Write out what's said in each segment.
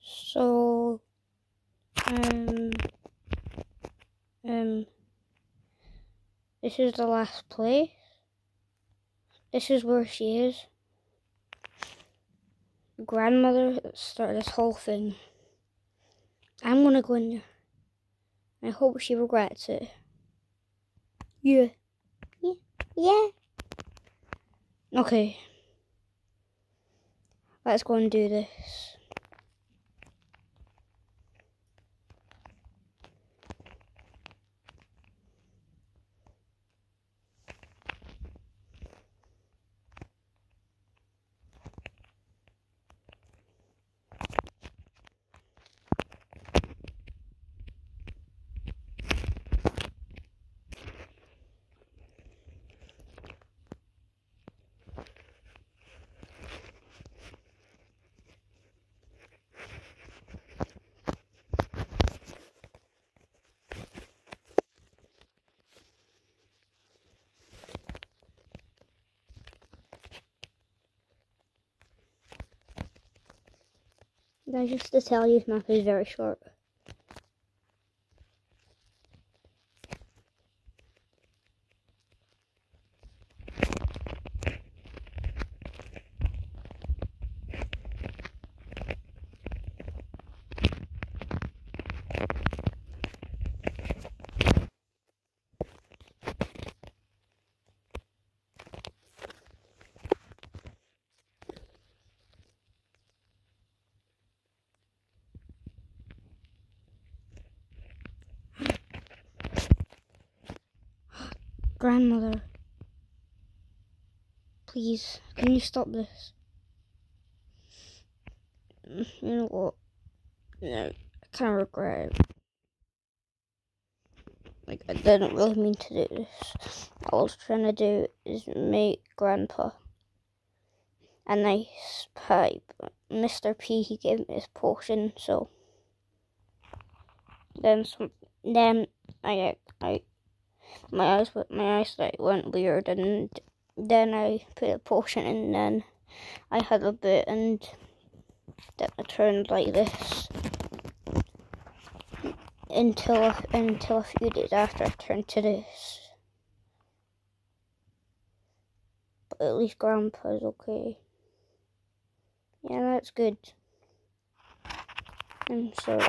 So, this is the last place. This is where she is. Grandmother started this whole thing. I'm gonna go in there. I hope she regrets it. Yeah. Okay. Let's go and do this. Guys, just to tell you, this map is very short. Grandmother, please, can you stop this? You know what? No, I kind of regret it. Like, I didn't really mean to do this. All I was trying to do is make Grandpa a nice pie. But Mr. P, he gave me his potion, so then my eyesight went weird, and then I put a potion in, and then I had a bit, and then it turned like this until a few days after I turned to this. But at least Grandpa's okay. Yeah, that's good. I'm sorry.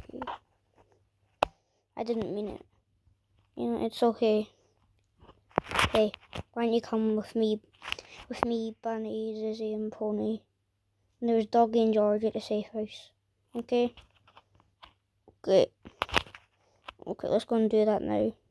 I didn't mean it. You know, it's okay. Hey, why don't you come with me, Bunny, Zizzy, and Pony? And there's Doggy and George at the safe house. Okay? Okay. Okay, let's go and do that now.